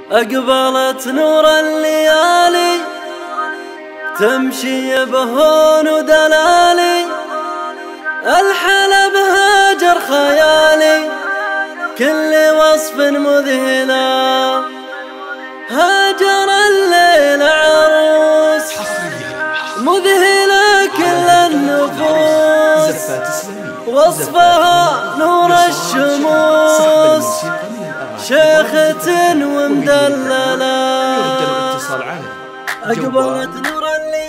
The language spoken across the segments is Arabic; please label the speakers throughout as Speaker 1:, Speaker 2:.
Speaker 1: أقبلت نور الليالي تمشي بهون ودلالي، الحلب هاجر خيالي كل وصف مذهلا، هاجر الليل عروس مذهلة كل النفوس، وصفها نور الشموس شيخة ومدللة. أقبلت نور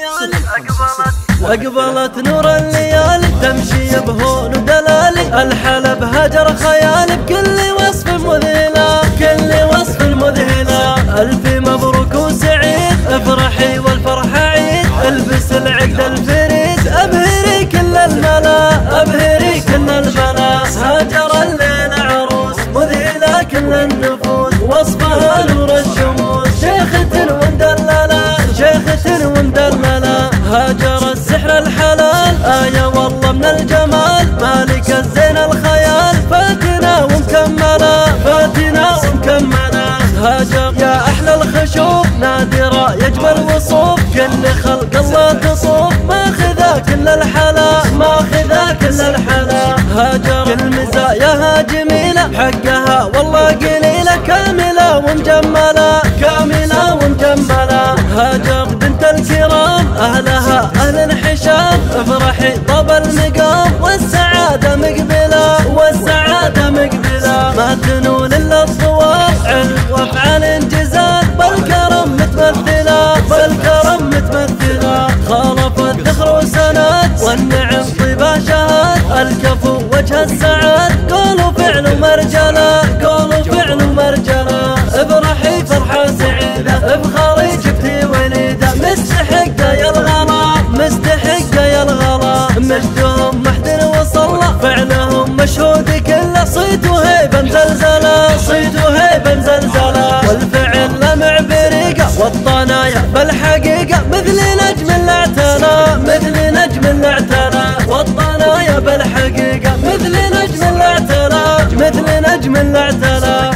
Speaker 1: الليالي تمشي بهون ودلالي، الحلب هجر خيالي بكل وصف مذهلة، كل وصف مذهلة. ألف مبروك وسعيد افرحي والفرح عيد، البس العقد الفريد ابهري كل الملا، ابهري كل الملا. هاجر الليل عروس مذهلة كل النفوس، وصفها نور الشموس شيخة ومدللة، شيخة ومدللة. هاجر السحر الحلال آية والله من الجمال، مالك الزين الخيال فاتنا ومكملة، فاتنا ومكملة. هاجر يا أحلى الخشوف نادرة يجمل وصوف، كل خلق الله تطوف ماخذة كل الحلا، ماخذة كل الحلا. هاجر كل مزاياها جميلة حقها والله قليلة، كاملة ومجملة، كاملة ومجملة. هاجر بنت الكرام أهلها أهل انحشام، افرحي طاب المقام والسعادة مقبلة، والسعادة مقبلة. ما تنول إلا الصواب علم وافعال انجزال، بالكرم متمثلة، بالكرم متمثلة. خالفت ذخر وسنات والنعم طيبة شهاد، الكفو وجه السعاد قول وفعل ومرجلة، قول وفعل ومرجلة. افرحي فرحة سعيدة افخري جبتي وليدة، مستحقة يا الغلا، مستحقة يا الغلا. مجدهم محد وصلى فعلهم مشهود كله، صيت وهيبة مزلزلة، صيت وهيبة مزلزلة. والفعل لمع بريقة والطنايا بالحقيقة مثل نجم الاعتلى، مثل نجم الاعتلى. والطنايا بالحقيقة مثل نجم الاعتلى، مثل نجم الاعتلى.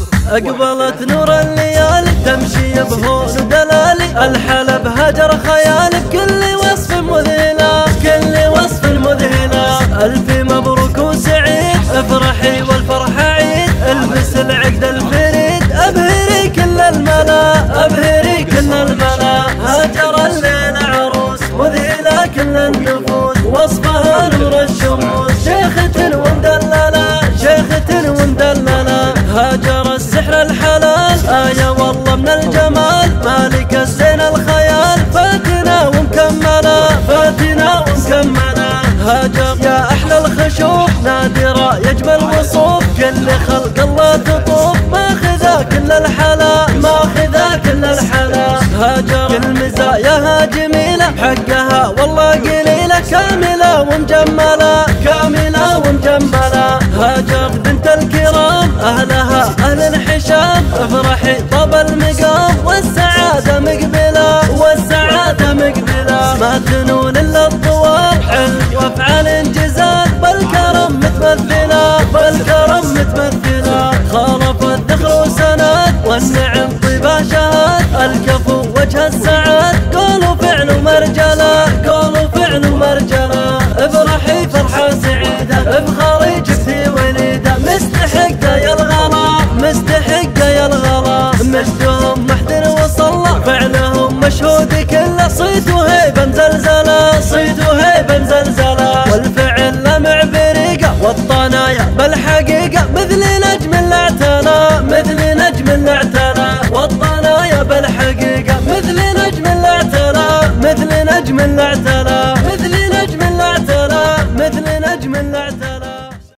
Speaker 1: أقبلت نور الليالي تمشي بهون ودلالي، الحلب هجر خيالي بكل وصف مذهلة، كل وصف مذهلة. ألف مبروك وسعيد افرحي والفرح عيد، البس العقد الفريد ابهري كل الملا، ابهري كل الملا. هاجر الليل عروس مذهلة كل النفوس، وصفها نور الشموس شيخة ومدللة، شيخة ومدللة. هاجر السحر الحلال آية والله من الجمال، مالك الزين الخيال فاتنا ومكملة، فاتنا ومكملة. هاجر يا أحلى الخشوف نادرة يجمل وصوف، كل خلق الله تطوف ماخذة كل الحلا، ماخذة كل الحلا. هاجر كل مزاياها جميلة حقها والله قليلة، كاملة ومجملة، كاملة ومجملة. هاجر بنت الكرام أهلها أهل انحشام، افرحي طاب المقام والسعادة مقبلة، والسعادة مقبلة. ما تنول إلا الطوال علم وافعال انجزال، بالكرم متمثلة، بالكرم متمثلة. خالفت ذخر وسنات والنعم طيبة شهاد، الكفو وجه السعاد قول وفعل ومرجلة، قول وفعل ومرجلة. افرحي فرحة سعيدة افخري جبتي وليدة، مستحقة يا الغلا، مستحقة يا الغلا. مجدهم محد وصلى فعلهم مشهود